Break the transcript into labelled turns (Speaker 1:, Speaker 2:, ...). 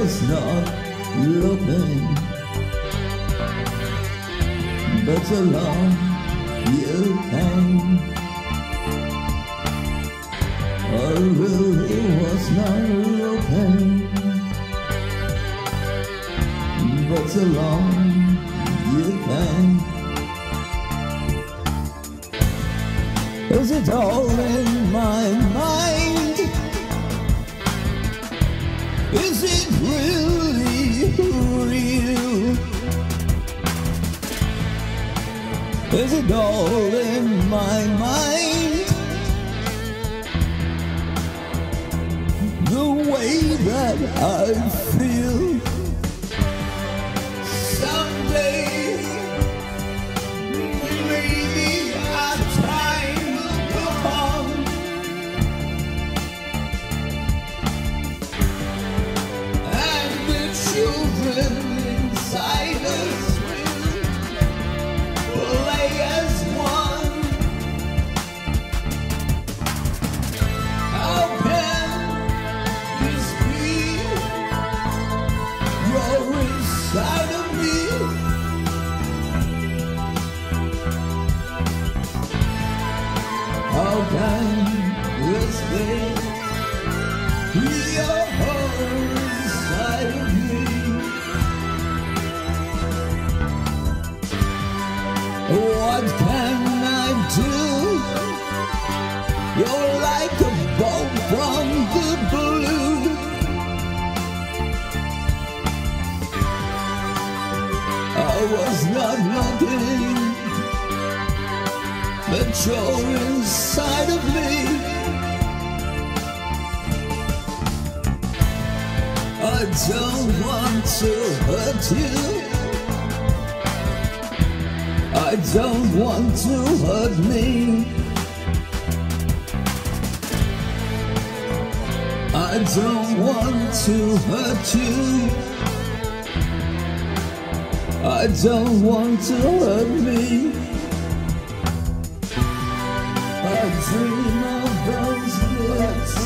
Speaker 1: was not looking, but along you came. I really was not looking, but along you came. Is it all in my mind? Is it really real? Is it all in my mind? The way that I feel. Someday, maybe our time will come, and the children inside us will play as one. How can this be? You're inside of me. How can this be? You're inside of me. What can I do? You're like a bolt from the blue. I was not looking, but you're inside of me. I don't want to hurt you. I don't want to hurt me. I don't want to hurt you. I don't want to hurt me. I dream of those lips.